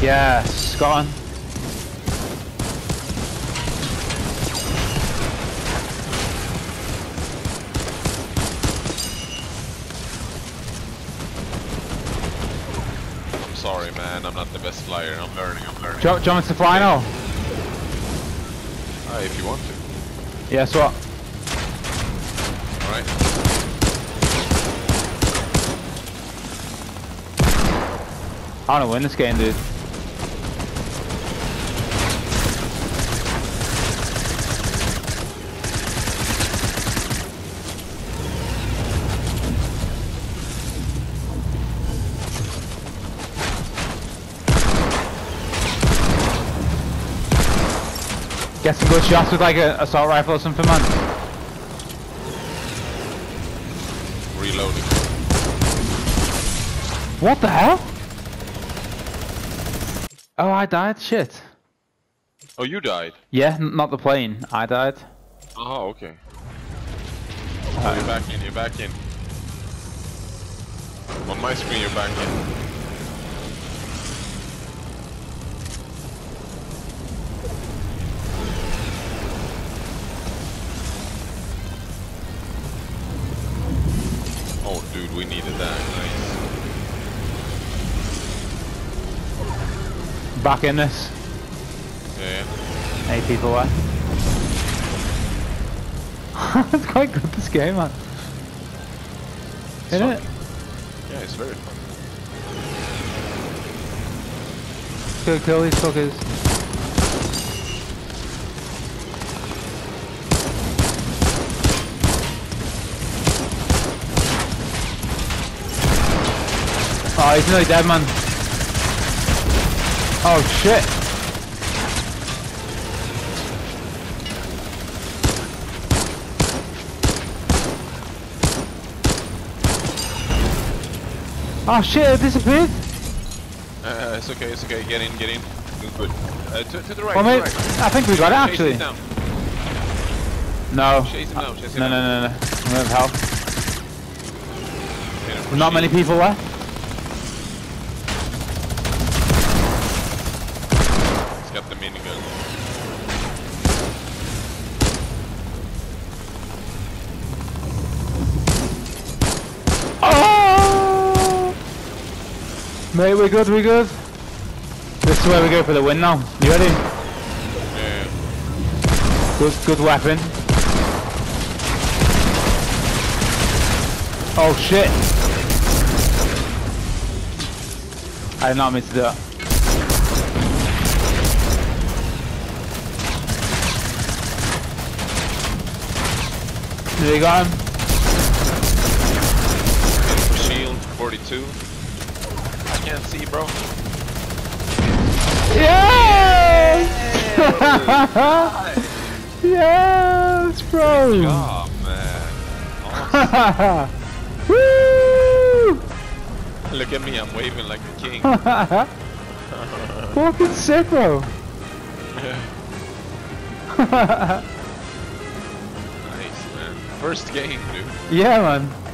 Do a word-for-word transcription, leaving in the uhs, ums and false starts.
Yes, got on. I'm sorry, man. I'm not the best flyer. I'm learning. I'm learning. Do you, do you want me to fly now? Ah, if you want to. Yes, what? Alright. I wanna win this game, dude. Get some good shots with like an assault rifle or something, man. Reloading. What the hell? Oh, I died. Shit. Oh, you died? Yeah, n not the plane. I died. Oh, okay. Oh, you're back in. You're back in. On my screen, you're back in. Oh, dude, we needed that. Nice. Back in this. Yeah, yeah. Eight people left. It's quite good, this game, man. Isn't it? Yeah, it's very fun. Go kill these fuckers. Oh, he's nearly dead, man. Oh shit. Oh shit, it disappeared. Uh, it's okay, it's okay. Get in, get in. Good, good. Uh, to, to the right. Well, to the mate, right. I think we got it Chase actually. him down. No. Chase him down, chase him No, no, down. no, no. I'm gonna have help. Get him. Not many people left. He's got the minigun. Oh! Mate, we're good, we're good. This is where we go for the win now. You ready? Yeah. Good, good weapon. Oh shit! I did not mean to do that. There you got him. Shield, forty-two. I can't see, bro. Yes! Yes, bro! Good job, man. Awesome. Woo! Look at me, I'm waving like a king. Fucking sick, bro. Nice, man. First game, dude. Yeah, man.